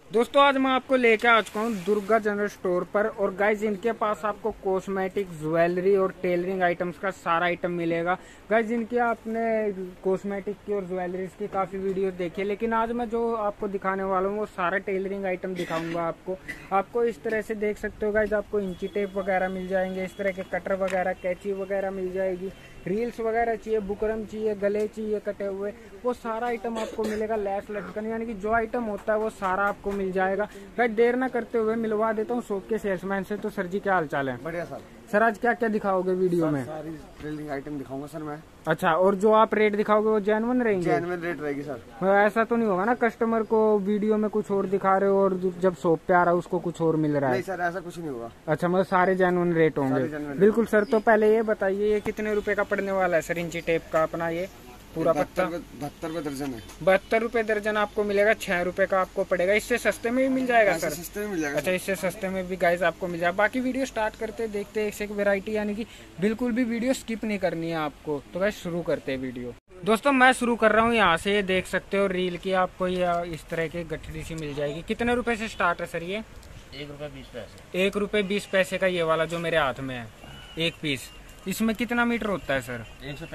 दोस्तों आज मैं आपको लेके आ चुका हूँ दुर्गा जनरल स्टोर पर। और गाइज इनके पास आपको कॉस्मेटिक, ज्वेलरी और टेलरिंग आइटम्स का सारा आइटम मिलेगा। गाइज इनकी आपने कॉस्मेटिक की और ज्वेलरीज की काफी वीडियो देखी है, लेकिन आज मैं जो आपको दिखाने वाला हूँ वो सारा टेलरिंग आइटम दिखाऊंगा आपको इस तरह से देख सकते हो गाइज। आपको इंची टेप वगैरह मिल जाएंगे, इस तरह के कटर वगैरह, कैंची वगैरह मिल जाएगी, रील्स वगैरह चाहिए, बुकरम चाहिए, गले चाहिए कटे हुए, वो सारा आइटम आपको मिलेगा। लैस लटकन यानी कि जो आइटम होता है वो सारा आपको मिल जाएगा। गाइस देर ना करते हुए मिलवा देता हूँ शॉप के सेल्समैन से। तो सर जी क्या हाल चाल है? बढ़िया सर आज क्या क्या दिखाओगे वीडियो में? सारी टेलरिंग आइटम दिखाऊंगा सर मैं। अच्छा, और जो आप रेट दिखाओगे वो जेन्युइन रहेंगे? जेन्युइन रेट रहेगी सर। ऐसा तो नहीं होगा ना कस्टमर को वीडियो में कुछ और दिखा रहे हो और जब शॉप पे आ रहा है उसको कुछ और मिल रहा है? नहीं सर, ऐसा कुछ नहीं होगा। अच्छा, मतलब सारे जेन्युइन रेट होंगे? बिल्कुल सर। तो पहले ये बताइए ये कितने रुपए का पड़ने वाला है सर इंची टेप का अपना ये पूरा पत्ता? 72 रुपए दर्जन है। 72 रुपए दर्जन आपको मिलेगा। 6 रुपए का आपको पड़ेगा। इससे सस्ते में भी मिल जाएगा सर? सस्ते में मिल जाएगा। अच्छा, इससे सस्ते में भी गाइस आपको मिल जाएगा। बाकी वीडियो स्टार्ट करते देखते एक से एक वेरायटी, यानी कि बिल्कुल भी वीडियो स्किप नहीं करनी है आपको। तो गाइस शुरू करते हैं वीडियो। दोस्तों मैं शुरू कर रहा हूँ यहाँ से। ये देख सकते हो रील की आपको ये इस तरह की गठरी सी मिल जाएगी। कितने रुपए से स्टार्ट है सर ये? 1 रुपये 20 पैसे। 1 रुपये 20 पैसे का ये वाला जो मेरे हाथ में है एक पीस। इसमें कितना मीटर होता है सर?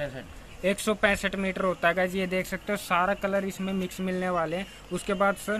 165 मीटर होता है गाइस। ये देख सकते हो सारा कलर इसमें मिक्स मिलने वाले हैं। उसके बाद सर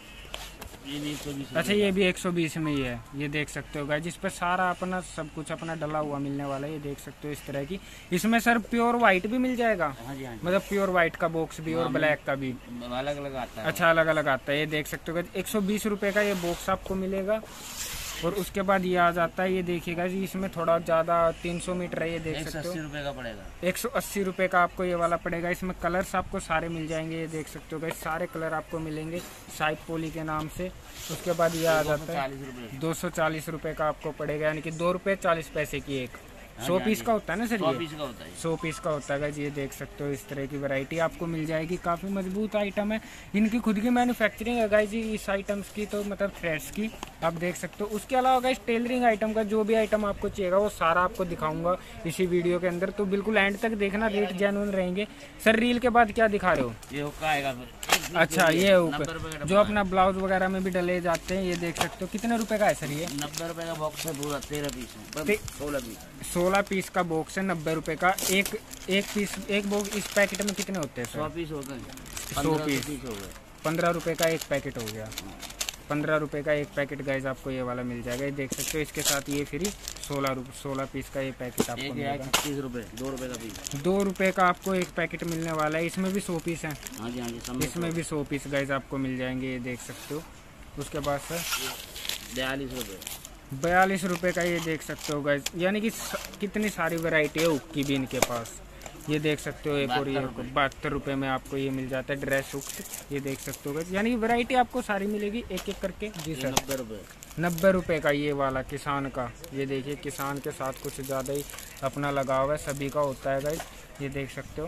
ये भी 120। अच्छा, ये भी 120 में ही है। ये देख सकते हो गाइस, जिस पर सारा अपना सब कुछ अपना डला हुआ मिलने वाला है। ये देख सकते हो इस तरह की। इसमें सर प्योर व्हाइट भी मिल जाएगा? हाँ जी, हाँ जी। मतलब प्योर व्हाइट का बॉक्स भी और ब्लैक का भी अलग अलग आता है। अच्छा, अलग अलग आता है। ये देख सकते हो गाइस 120 रुपए का ये बॉक्स आपको मिलेगा। और उसके बाद ये आ जाता है, ये देखिएगा जी इसमें थोड़ा ज्यादा 300 मीटर है। ये देख सकते हो 180 रुपये का पड़ेगा। 180 रुपए का आपको ये वाला पड़ेगा। इसमें कलर्स आपको सारे मिल जाएंगे। ये देख सकते हो गाइस सारे कलर आपको मिलेंगे साइप पोली के नाम से। उसके बाद ये आ जाता है 240 रुपए का आपको पड़ेगा, यानी कि 2 रुपए 40 पैसे की एक। 100 पीस का होता है ना सर? 100 पीस का होता है। 100 पीस का होता है गाइस। ये देख सकते हो इस तरह की वैरायटी आपको मिल जाएगी। काफी मजबूत आइटम है। इनकी खुद की मैन्युफैक्चरिंग है गाइस जी इस आइटम्स की, तो मतलब थ्रेड्स की आप देख सकते हो। उसके अलावा गाइस टेलरिंग आइटम का जो भी आइटम आपको चाहिएगा वो सारा आपको दिखाऊंगा इसी वीडियो के अंदर। तो बिल्कुल एंड तक देखना, रेट जेन्युइन रहेंगे। सर रील के बाद क्या दिखा रहे हो? ये हुक्का आएगा फिर। अच्छा, ये ऊपर जो अपना ब्लाउज वगैरह में भी डले जाते हैं। ये देख सकते हो कितने रुपए का है सर ये? 90 रुपये का बॉक्स है पूरा। 13 पीस है। 16 पीस का बॉक्स है। 90 रुपए का एक पीस। एक बॉक्स इस पैकेट में कितने होते हैं सर? 100 पीस होते हैं। 100 पीस हो गए। 15 रुपए का एक पैकेट हो गया। 15 रुपए का एक पैकेट गाइज आपको ये वाला मिल जाएगा। ये देख सकते हो इसके साथ ये फ्री 16 पीस का ये पैकेट आपको मिलेगा। 30 रुपये 2 रुपये का पीस। 2 रुपए का आपको एक पैकेट मिलने वाला है। इसमें भी 100 पीस है। हाँ जी, हाँ जी। इसमें भी 100 पीस गाइज आपको मिल जाएंगे। ये देख सकते हो। उसके बाद सर 42 रुपये। 42 रुपए का ये देख सकते हो गाइज, यानी कि कितनी सारी वैरायटी है हुक की भी इनके पास। ये देख सकते हो एक और ये 72 रुपए में आपको ये मिल जाता है ड्रेस हुक। ये देख सकते हो गाइज, यानी कि वैरायटी आपको सारी मिलेगी एक एक करके। जी सर 90 रुपये। 90 रुपए का ये वाला किसान का। ये देखिए किसान के साथ कुछ ज़्यादा ही अपना लगाव है, सभी का होता है गाइज। ये देख सकते हो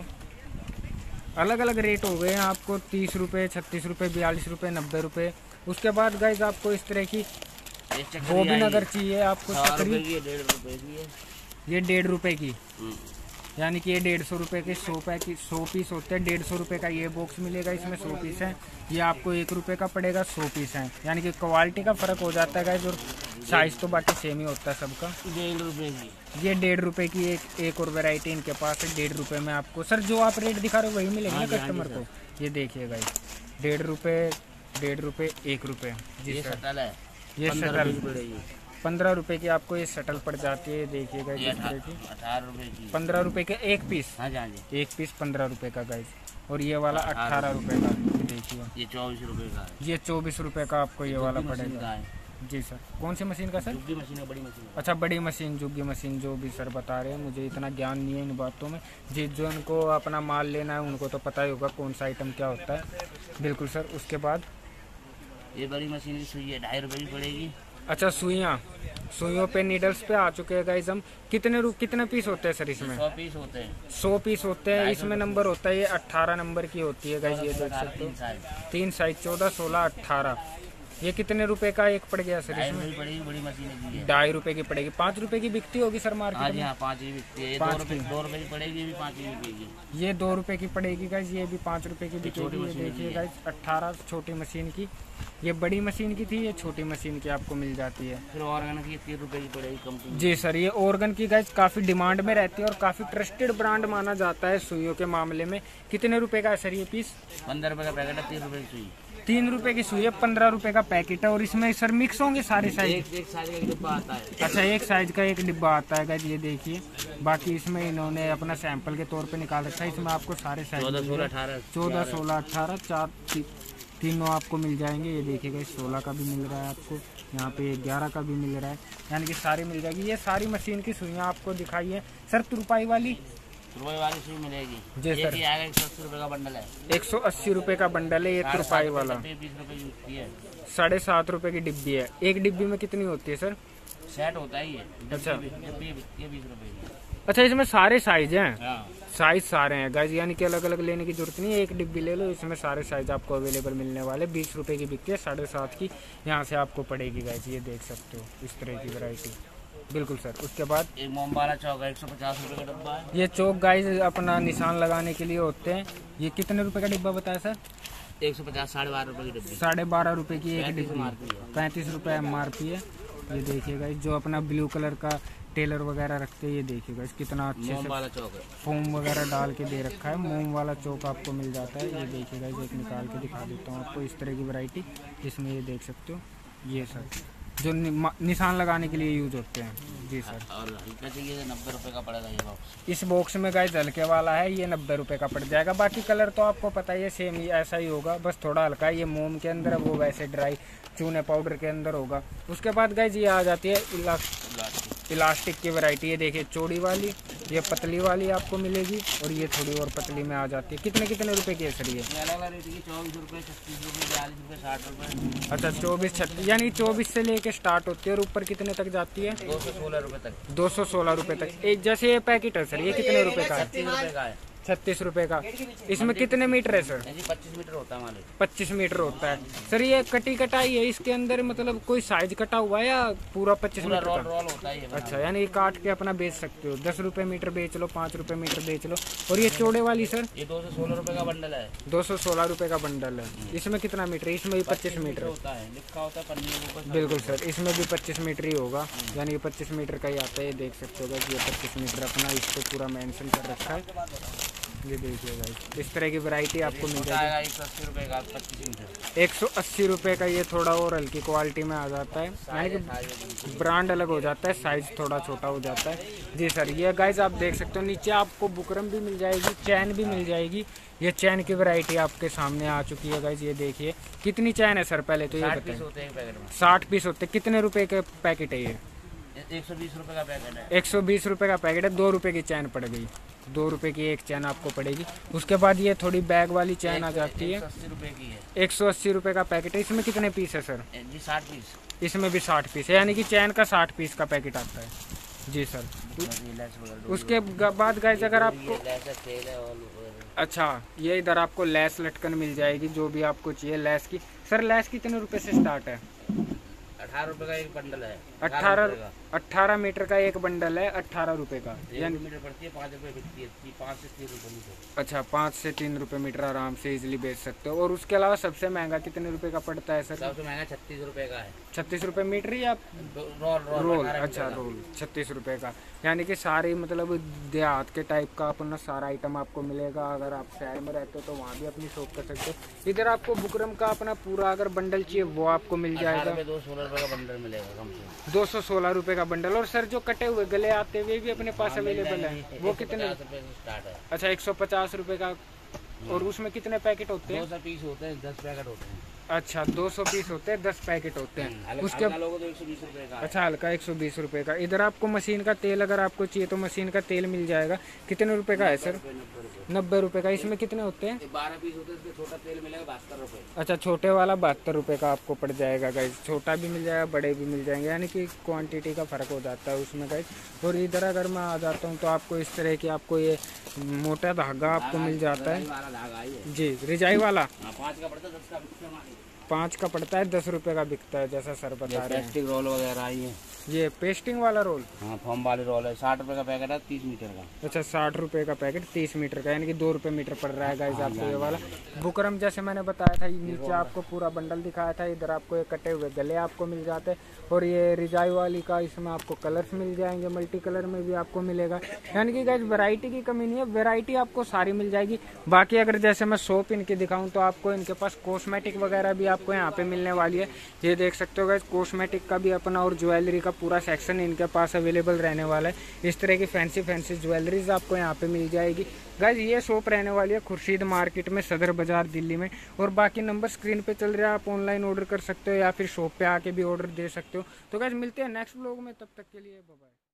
अलग अलग रेट हो गए हैं आपको। 30 रुपये, 36 रुपये, 42 रुपये, 90 रुपये। उसके बाद गाइज आपको इस तरह की गोभी नगर चाहिए आपको चक्री। 1.5 रुपये की है। ये 1.5 रुपए की, यानी कि ये 150 रुपए के 100 पीस होते हैं। 150 रुपए का ये बॉक्स मिलेगा। इसमें 100 पीस है। ये आपको 1 रुपए का पड़ेगा। 100 पीस है, यानी कि क्वालिटी का फर्क हो जाता है गाइस। और साइज तो बाकी सेम ही होता है सबका। 1.5 रुपये की। ये 1.5 रुपए की एक और वैरायटी इनके पास है। 1.5 रुपए में आपको सर जो आप रेट दिखा रहे हो वही मिलेंगे कस्टमर को। ये देखिए गाइस 1.5 रुपए, 1.5 रुपए, 1 रुपए। जी सर ये शटल 15 रुपए की आपको ये शटल पड़ जाती है। देखिएगा 18 रुपये की। 15 रुपए के एक पीस। हाँ जी, हाँ जी। एक पीस 15 रुपए का गाइस। और ये वाला 18 रुपए का। देखिए ये 24 रुपये का है। ये 24 रुपए का आपको ये वाला पड़ेगा। जी सर कौन सी मशीन का सर? जुग्गी मशीन है, बड़ी मशीन। अच्छा, बड़ी मशीन, जुग्गी मशीन जो भी सर बता रहे हैं, मुझे इतना ज्ञान नहीं है इन बातों में। जो उनको अपना माल लेना है उनको तो पता ही होगा कौन सा आइटम क्या होता है। बिल्कुल सर। उसके बाद ये बड़ी मशीन की सुई है, 2.5 रुपये की पड़ेगी। अच्छा, सुइयों पे नीडल्स पे आ चुके हैं गाइस हम। कितने पीस होते हैं सर इसमें? 100 पीस होते हैं। 100 पीस होते हैं। इसमें नंबर होता है, ये 18 नंबर की होती है गाइस। ये देख सकते हो 3 साइज 14, 16, 18। ये कितने रुपए का एक पड़ गया सर? 2.5 इसमें रुपए की पड़ेगी, बड़ी मशीन की है। 2.5 रुपए की पड़ेगी। 5 रुपए की बिकती होगी सर हाँ मार्केट जी में? हाँ, 5 की बिकती है। ये 5 2 रुपए की पड़ेगी, ये भी 5 की बिकेगी। ये 2 रुपए की पड़ेगी गाइस, ये भी 5 रुपए की छोटी बिकेगी। ये मशीन देखिए की है। गाइस 18 छोटी मशीन की, ये बड़ी मशीन की थी, ये छोटी मशीन की आपको मिल जाती है। फिर ऑर्गन की 30 रुपए की पड़ेगी कंपनी। जी सर, ये ऑर्गन की गाइस काफी डिमांड में रहती है और काफी ट्रस्टेड ब्रांड माना जाता है सुइयों के मामले में। कितने रुपए का है सर ये पीस? 15 रुपए का पैकेट है, 3 रुपए की सुई। 3 रुपए की सुई है, 15 रुपए का पैकेट है। और इसमें सर मिक्स होंगे सारे साइज? एक साइज का एक डिब्बा आता है। अच्छा, एक साइज का एक डिब्बा आता है गाइस, ये देखिए। बाकी इसमें इन्होंने अपना सैंपल के तौर पे निकाल रखा है। इसमें आपको सारे साइज 14, 16, 18 14, 16, 18 चार तीनों आपको मिल जाएंगे। ये देखिएगा, 16 का भी मिल रहा है आपको, यहाँ पे 11 का भी मिल रहा है, यानी कि सारी मिल जाएगी। ये सारी मशीन की सुइयाँ आपको दिखाई है सर। तुरपाई वाली रुपए वाली सुई मिलेगी जी सर। ये आएगा 180 रुपए का बंडल है। 180 रुपए का बंडल है ये तुरपाई वाला। 20 रुपए की बिकती है। 7.5 रुपए की डिब्बी है। एक डिब्बी में कितनी होती है सर? सेट होता है ये। अच्छा। ये 20 रुपए की। अच्छा, इसमें सारे साइज हैं? हाँ। साइज सारे हैं गाइस, यानी कि अलग अलग लेने की जरूरत नहीं है, एक डिब्बी ले लो, इसमें सारे साइज आपको अवेलेबल मिलने वाले। 20 रुपए की बिकती है, 7.5 की यहाँ से आपको पड़ेगी गाइस। ये देख सकते हो इस तरह की वैरायटी। बिल्कुल सर। उसके बाद एक मोम वाला चौक है, 150 रुपए का डब्बा है। ये चौक गाइस अपना निशान लगाने के लिए होते हैं। ये कितने रुपए का डिब्बा बताया सर? 150, 12.5 रुपए की डब्बी। 12.5 रुपए की एक 35 डिब्बी, MRP है। 35 रुपए MRP है। ये देखिएगा, जो अपना ब्लू कलर का टेलर वगैरह रखते हैं, ये देखिएगा इस कितना अच्छे मोम से वाला चौक है। फोम वगैरह डाल के दे रखा है। मोम वाला चौक आपको मिल जाता है। ये देखिएगा, एक निकाल के दिखा देता हूँ आपको, इस तरह की वैरायटी इसमें ये देख सकते हो। ये सर जो निशान लगाने के लिए यूज होते हैं। जी सर। और हल्का चाहिए तो 90 रुपए का पड़ेगा ये बॉक्स। इस बॉक्स में गाइस हल्के वाला है, ये 90 रुपए का पड़ जाएगा। बाकी कलर तो आपको पता ही है, सेम ही ऐसा ही होगा, बस थोड़ा हल्का है। ये मोम के अंदर है, वो वैसे ड्राई चूने पाउडर के अंदर होगा। उसके बाद गाइस ये आ जाती है इलास्टिक की वैरायटी। ये देखिए चौड़ी वाली, ये पतली वाली आपको मिलेगी, और ये थोड़ी और पतली में आ जाती है। कितने कितने रुपए की है सर ये? अलग अलग रेट की 24 रुपए, 36 रुपए, 42 रुपए, 60 रुपए। अच्छा, 24, 36, यानी 24 से लेके स्टार्ट होती है और ऊपर कितने तक जाती है? 216 रुपए तक। 216 रुपए तक। एक जैसे ये पैकेट है सर, ये कितने रुपए का है? 30 रुपए का है। 36 रुपए का। इसमें कितने मीटर है सर? जी 25 मीटर होता है हमारे। 25 मीटर होता है सर। ये कटी कटाई है इसके अंदर, मतलब कोई साइज कटा हुआ है या पूरा 25 पूरा मीटर रोल का? रोल होता है ये। अच्छा, यानी ये काट के अपना बेच सकते हो। 10 रुपए मीटर बेच लो, 5 रुपए मीटर बेच लो। और ये चौड़े वाली सर? ये 216 रुपए का बंडल है। 216 रुपए का बंडल है। इसमें कितना मीटर है? इसमें भी 25 मीटर होता है, लिखा होता है पन्नी के ऊपर। बिल्कुल सर, इसमें भी 25 मीटर ही होगा, यानी ये 25 मीटर का ही आता है। ये देख सकते हो ये 25 मीटर अपना इस पे पूरा मेंशन कर रखा है। ये देखिएगा, इस तरह की वैरायटी आपको मिल जाएगी। 180 रुपए का 25 मीटर। 180 रुपए का। ये थोड़ा और हल्की क्वालिटी में आ जाता है, यानी कि ब्रांड अलग हो जाता है, साइज थोड़ा छोटा हो जाता है। जी सर। ये गाइज आप देख सकते हो, नीचे आपको बुकरम भी मिल जाएगी, चैन भी मिल जाएगी। ये चैन की वैरायटी आपके सामने आ चुकी है गाइज। ये देखिए कितनी चैन है सर, पहले तो ये 60 पीस बताएं। होते हैं एक पैकेट में। 60 पीस होते। कितने रुपए के पैकेट है ये? 120 रुपए का पैकेट है। 120 रुपए का पैकेट है। 2 रुपए की चैन पड़ गई, 2 रुपए की एक चैन आपको पड़ेगी। उसके बाद ये थोड़ी बैग वाली चैन आ जाती है। 180 रुपए की है। 180 रुपए का पैकेट है। इसमें कितने पीस है सर? जी 60 पीस। इसमें भी 60 पीस है, यानी कि चैन का 60 पीस का पैकेट आता है। जी सर। उसके बाद गाइस अगर आपको अच्छा, ये इधर आपको लेस लटकन मिल जाएगी, जो भी आपको चाहिए लेस की। सर लेस कितने रुपए से स्टार्ट है? 18 रुपए का एक बंडल है। 18 मीटर का एक बंडल है, 18 रुपए का। यानी मीटर पड़ती है 5 रुपए बिकती है, 5 से 3 रुपए मीटर। अच्छा, 5 से 3 रुपए मीटर आराम से इजीली बेच सकते हो। और उसके अलावा सबसे महंगा कितने रुपए का पड़ता है सर? सबसे महंगा 36 रुपए का है। 36 रुपए मीटर या रोल? अच्छा, रोल 36 रुपए का। यानी कि सारी मतलब देहात के टाइप का अपना सारा आइटम आपको मिलेगा। अगर आप शहर में रहते हो तो वहाँ भी अपनी शॉप कर सकते हो। इधर आपको बुकरम का अपना पूरा अगर बंडल चाहिए वो आपको मिल जाएगा। 216 रुपए का बंडल मिलेगा कम से 216 रुपए का बंडल। और सर जो कटे हुए गले आते हुए भी अपने पास अवेलेबल है, वो कितने? 50 रुपए से स्टार्ट है। अच्छा, 150 रुपए का। और उसमें कितने पैकेट होते हैं? 200 पीस होते हैं, 10 पैकेट होते हैं। अच्छा, 200 पीस होते हैं, 10 पैकेट होते हैं। उसके लोगों तो 120 रुपए का। अच्छा, हल्का 120 रुपए का। इधर आपको मशीन का तेल अगर आपको चाहिए तो मशीन का तेल मिल जाएगा। कितने रुपए का है सर? 90 रुपए का। इसमें कितने होते हैं? 12 पीस होते हैं, इसमें छोटा तेल मिलेगा 72 रुपए। अच्छा, छोटे वाला 72 रुपए का आपको पड़ जाएगा गाइस। छोटा भी मिल जाएगा, बड़े भी मिल जाएंगे, यानी कि क्वांटिटी का फर्क हो जाता है उसमें गाइस। और इधर अगर मैं आ जाता हूँ तो आपको इस तरह की आपको ये मोटा धागा आपको मिल जाता है। जी, रिजाई वाला 5 का पड़ता है, 10 का 5 का पड़ता है, 10 रुपए का बिकता है जैसा सर बता रहे हैं। प्लास्टिक रोल वगैरह आई है। ये पेस्टिंग वाला रोल, हाँ फॉर्म वाले रोल है, 60 रुपए का पैकेट है 30 मीटर का। अच्छा 60 रुपए का पैकेट 30 मीटर का, यानी कि 2 रुपए मीटर पड़ रहा है गाइस आपको ये वाला। बुकरम जैसे मैंने बताया था, नीचे आपको पूरा बंडल दिखाया था, इधर आपको ये कटे हुए गले आपको मिल जाते हैं। और ये रिजाई वाली का इसमें आपको कलर्स मिल जाएंगे, मल्टी कलर में भी आपको मिलेगा। यानी कि गाइस वैरायटी की कमी नहीं है, वैरायटी आपको सारी मिल जाएगी। बाकी अगर जैसे मैं शॉप इनकी दिखाऊं तो आपको इनके पास कॉस्मेटिक वगैरह भी आपको यहाँ पे मिलने वाली है। ये देख सकते हो गाइस, कॉस्मेटिक का भी अपना और ज्वेलरी का पूरा सेक्शन इनके पास अवेलेबल रहने वाला है। इस तरह की फैंसी ज्वेलरीज आपको यहाँ पे मिल जाएगी गाइस। ये शॉप रहने वाली है खुर्शीद मार्केट में, सदर बाजार दिल्ली में। और बाकी नंबर स्क्रीन पे चल रहा है, आप ऑनलाइन ऑर्डर कर सकते हो या फिर शॉप पे आके भी ऑर्डर दे सकते हो। तो गाइस मिलते हैं नेक्स्ट व्लॉग में, तब तक के लिए बाय बाय।